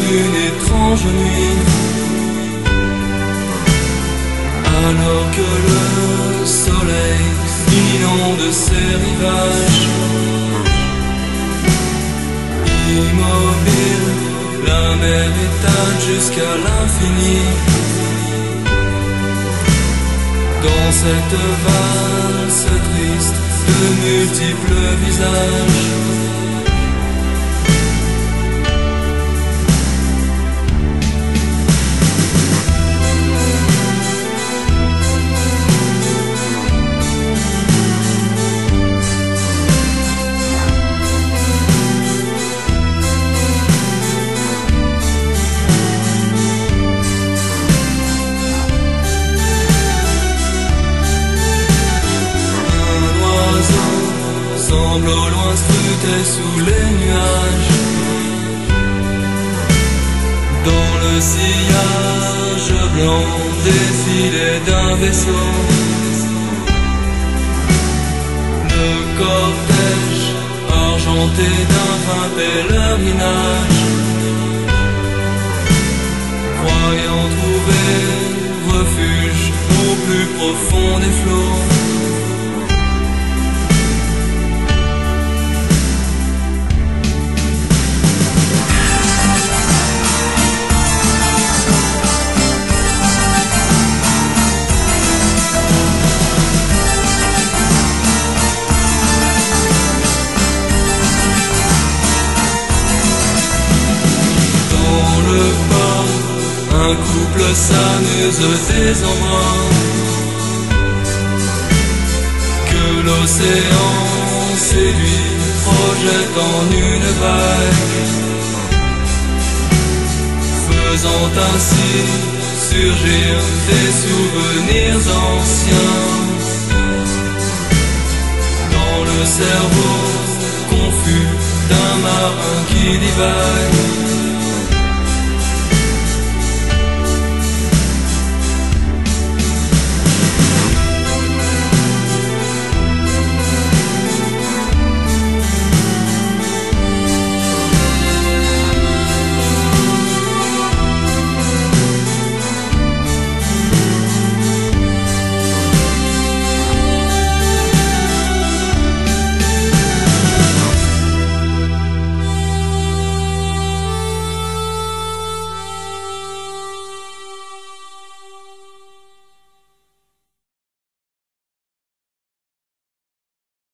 une étrange nuit, alors que le soleil inonde ses rivages. Immobile, la mer étale jusqu'à l'infini. Dans cette valse triste de multiples visages, semble au loin scruter sous les nuages. Dans le sillage blanc défilé d'un vaisseau, le cortège argenté d'un vain pèlerinage, croyant trouver refuge au plus profond des flots. Un couple s'amuse des embruns, que l'océan séduit, projette en une vague, faisant ainsi surgir des souvenirs anciens dans le cerveau confus d'un marin qui divague.